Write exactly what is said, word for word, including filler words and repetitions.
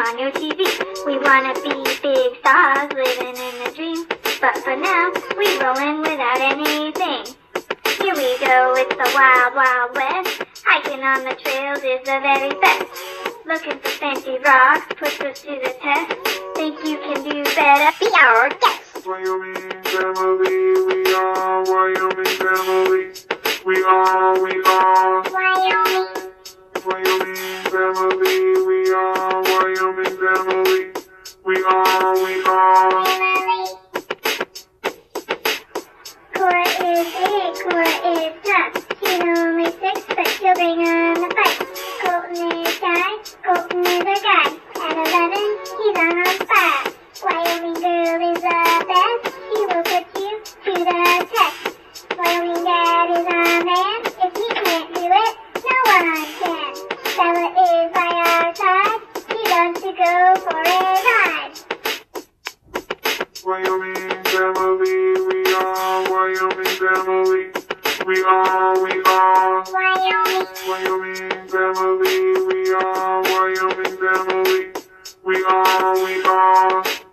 on your T V. We wanna be big stars, living in a dream. But for now, we rollin' without anything. Here we go, it's the wild, wild west. Hiking on the trails is the very best. Looking for fancy rocks, puts us to the test. Think you can do better? Be our guest. Wyoming family, we are Wyoming family. We are, we are Wyoming. Wyoming family, we are Wyoming family. We are, we are Family. Cora is eight, Cora is tough. She's only six, but she'll bring on the fight. Colton is shy, Colton is a guy. At eleven, he's on our fire. Wyoming girl is the best. She will put you to the test. Wyoming dad is a man. If he can't do it, no one can. Bella is by our side. She loves to go for a ride. Wyoming family, we are Wyoming family. We are, we are Wyoming. Wyoming family, we are Wyoming family. We are, we are